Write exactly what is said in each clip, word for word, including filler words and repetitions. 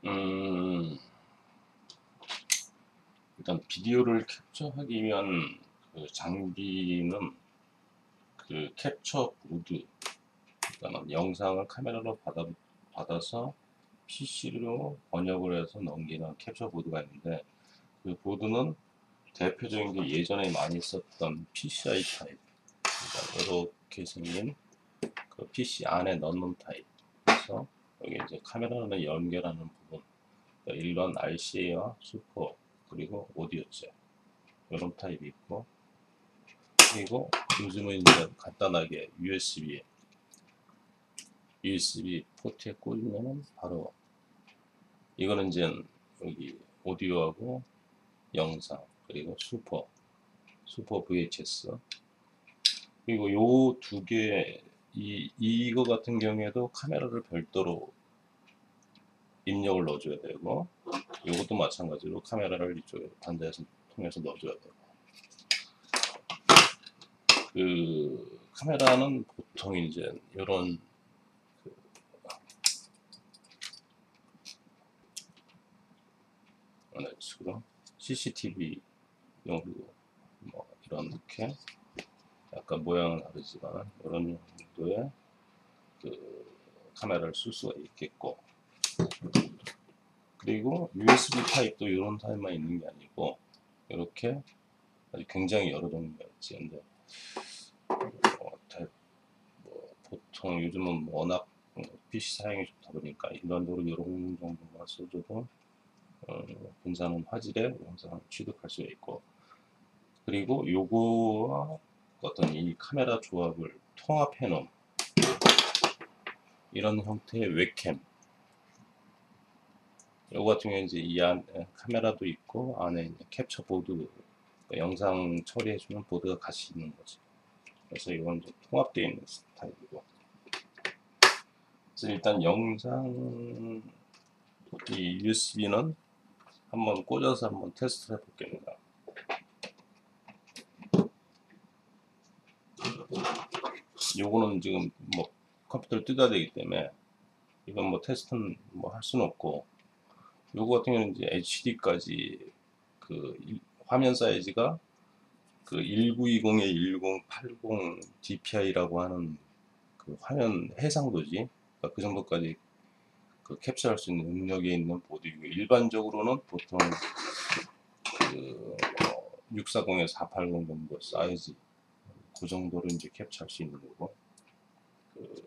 음, 일단 비디오를 캡처하기 위한 그 장비는 그 캡처 보드, 그러니까 영상을 카메라로 받아, 받아서 피씨로 번역을 해서 넘기는 캡처 보드가 있는데, 그 보드는 대표적인 게 예전에 많이 썼던 피씨아이 타입, 그러니까 이렇게 생긴 그 피씨 안에 넣는 타입. 그래서 여기 이제 카메라를 연결하는 부분, 그러니까 일반 알씨에이와 슈퍼, 그리고 오디오 잭 이런 타입이 있고, 그리고 요즘은 이제 간단하게 유에스비 유에스비 포트에 꽂으면 바로, 이거는 이제 여기 오디오하고 영상, 그리고 슈퍼 슈퍼 브이에이치에스, 그리고 요 두 개, 이 이거 같은 경우에도 카메라를 별도로 입력을 넣어줘야 되고, 이것도 마찬가지로 카메라를 이쪽에 단자에서 통해서 넣어줘야 되고. 그 카메라는 보통 이제 이런 그 이런 식으로 씨씨티비용으로 뭐 이런 이렇게 약간 모양은 다르지만 이런 정도의 그 카메라를 쓸 수가 있겠고, 그리고 유에스비 타입도 이런 타입만 있는 게 아니고 이렇게 아주 굉장히 여러 종류가 있지. 근데 뭐, 대, 뭐 보통 요즘은 워낙 피씨 사용이 좋다 보니까 일반적으로 이런 정도만 써줘도 어, 괜찮은 화질의 영상을 취득할 수 있고, 그리고 요거와 어떤 이 카메라 조합을 통합해 놓은 이런 형태의 웹캠, 요거 같은 경우에 이제 이 안 카메라도 있고 안에 이제 캡처 보드, 그러니까 영상 처리해주는 보드가 같이 있는 거죠. 그래서 이건 좀 통합되어 있는 스타일이고, 그래서 일단 영상 이 유에스비는 한번 꽂아서 한번 테스트를 해볼게요. 요거는 지금 뭐 컴퓨터를 뜯어야 되기 때문에 이건 뭐 테스트는 뭐 할 수는 없고, 요거 같은 경우는 이제 에이치디까지 그 화면 사이즈가 그 천구백이십에 천팔십 디피아이라고 하는 그 화면 해상도지, 그러니까 그 정도까지 그 캡처할 수 있는 능력이 있는 보드이고, 일반적으로는 보통 그 어, 육백사십에서 사백팔십 정도 사이즈, 그 정도로 이제 캡처할 수 있는 거고, 그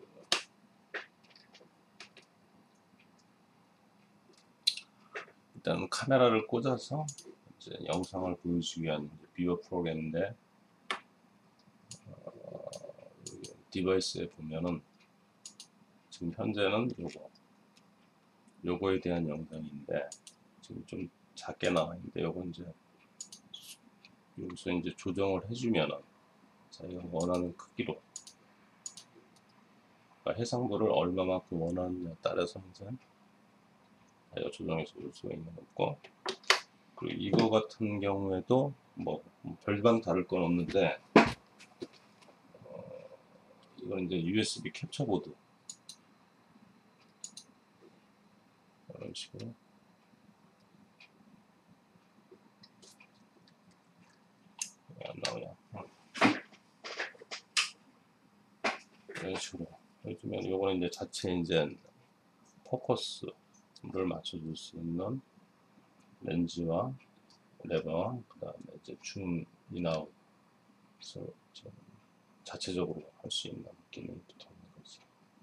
일단 카메라를 꽂아서 이제 영상을 보여주기 위한 뷰어 프로그램인데, 어, 디바이스에 보면은 지금 현재는 요거 요거에 대한 영상인데 지금 좀 작게 나와 있는데, 요거 이제 여기서 이제 조정을 해주면은 자기가 원하는 크기로, 그러니까 해상도를 얼마만큼 원하느냐에 따라서 이제 자기가 조정해서 볼 수가 있는 거고, 그리고 이거 같은 경우에도 뭐 별반 다를 건 없는데, 어, 이건 이제 유에스비 캡처 보드 이런 식으로 안 나오냐, 이런 식으로 해주면, 요거는 이제 자체 이제 포커스를 맞춰줄 수 있는 렌즈와 레버와 그 다음에 이제 줌 인아웃 자체적으로 할 수 있는 기능이 붙어 있는 거지.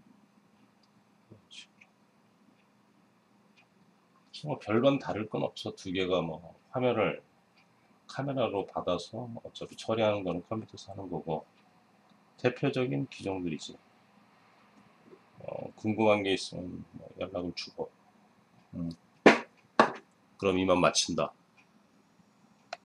뭐 별반 다를 건 없어. 두 개가 뭐 화면을 카메라로 받아서 어차피 처리하는 거는 컴퓨터에서 하는 거고, 대표적인 기종들이지. 어, 궁금한 게 있으면 뭐 연락을 주고. 음. 그럼 이만 마친다.